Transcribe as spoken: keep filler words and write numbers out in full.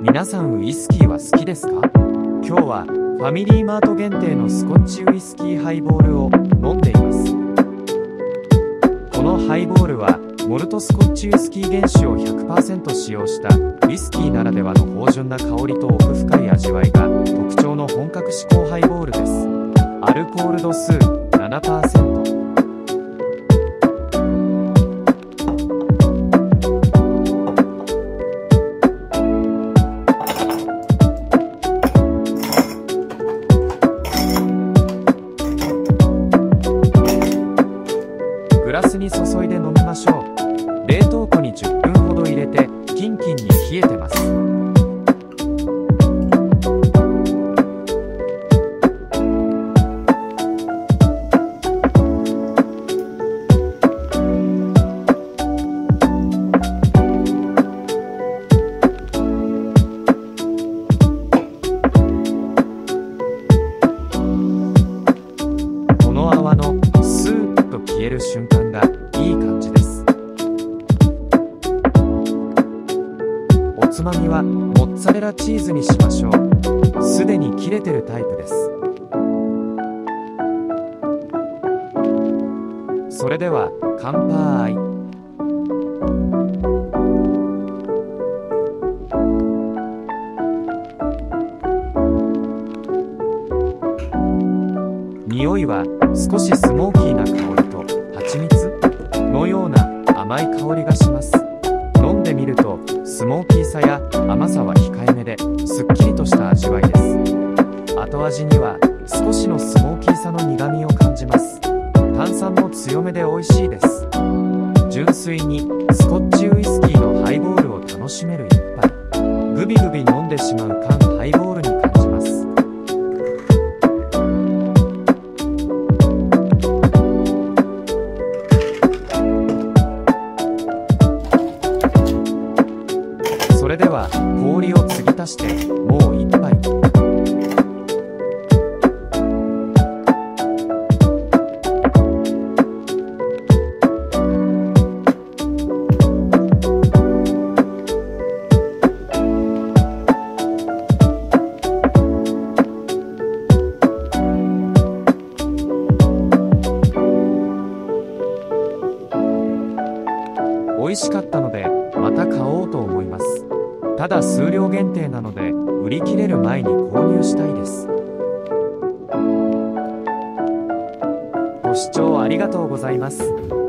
皆さんウイスキーは好きですか？今日はファミリーマート限定のスコッチウイスキーハイボールを飲んでいます。このハイボールはモルトスコッチウイスキー原酒を ひゃくパーセント 使用したウイスキーならではの芳醇な香りと奥深い味わいが特徴の本格志向ハイボールです。アルコール度数 ななパーセント。グラスに注いで飲みましょう。冷凍庫にじゅっぷんほど入れてキンキンに冷えてます。この泡のスーッと消える瞬間がいい感じです。おつまみはモッツァレラチーズにしましょう。すでに切れてるタイプです。それでは乾杯。匂いは少しスモーキーな香りと蜂蜜のような甘い香りがします。飲んでみるとスモーキーさや甘さは控えめですっきりとした味わいです。後味には少しのスモーキーさの苦みを感じます。炭酸も強めで美味しいです。純粋にスコッチウイスキーのハイボールを楽しめる一杯。グビグビ飲んでしまう缶ハイボールに感じます。それでは氷を継ぎ足してもう一杯。美味しかったのでまた買おうと思います。ただ数量限定なので売り切れる前に購入したいです。ご視聴ありがとうございます。